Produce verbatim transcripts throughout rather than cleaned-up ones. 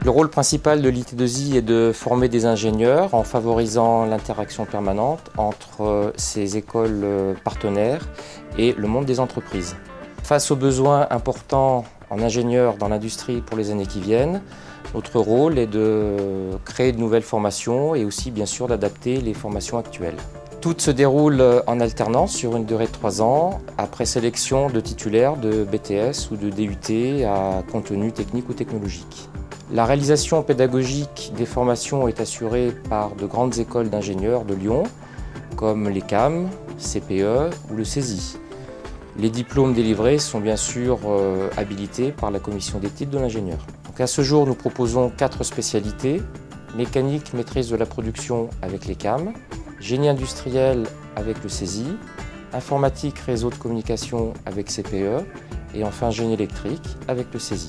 Le rôle principal de l'I T deux I est de former des ingénieurs en favorisant l'interaction permanente entre ces écoles partenaires et le monde des entreprises. Face aux besoins importants en ingénieurs dans l'industrie pour les années qui viennent, notre rôle est de créer de nouvelles formations et aussi bien sûr d'adapter les formations actuelles. Toutes se déroulent en alternance sur une durée de trois ans, après sélection de titulaires de B T S ou de D U T à contenu technique ou technologique. La réalisation pédagogique des formations est assurée par de grandes écoles d'ingénieurs de Lyon, comme l'E C A M, C P E ou le C E S I. Les diplômes délivrés sont bien sûr euh, habilités par la commission d'éthique de l'ingénieur. Donc à ce jour, nous proposons quatre spécialités: mécanique, maîtrise de la production avec l'E C A M, génie industriel avec le C E S I, informatique, réseau de communication avec C P E et enfin génie électrique avec le C E S I.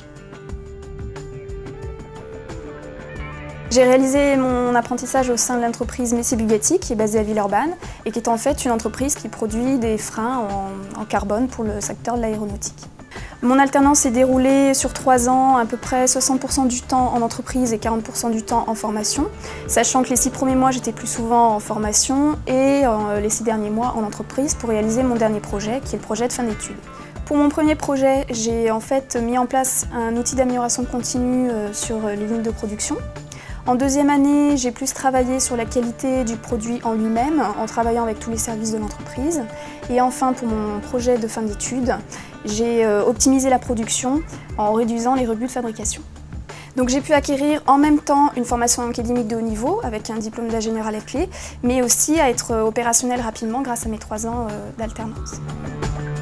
J'ai réalisé mon apprentissage au sein de l'entreprise Messi-Bugatti, qui est basée à Villeurbanne et qui est en fait une entreprise qui produit des freins en, en carbone pour le secteur de l'aéronautique. Mon alternance s'est déroulée sur trois ans, à peu près soixante pour cent du temps en entreprise et quarante pour cent du temps en formation, sachant que les six premiers mois j'étais plus souvent en formation et euh, les six derniers mois en entreprise pour réaliser mon dernier projet, qui est le projet de fin d'études. Pour mon premier projet, j'ai en fait mis en place un outil d'amélioration continue euh, sur les lignes de production. En deuxième année, j'ai plus travaillé sur la qualité du produit en lui-même, en travaillant avec tous les services de l'entreprise. Et enfin, pour mon projet de fin d'études, j'ai optimisé la production en réduisant les rebuts de fabrication. Donc j'ai pu acquérir en même temps une formation académique de haut niveau, avec un diplôme d'ingénieur à la clé, mais aussi à être opérationnel rapidement grâce à mes trois ans d'alternance.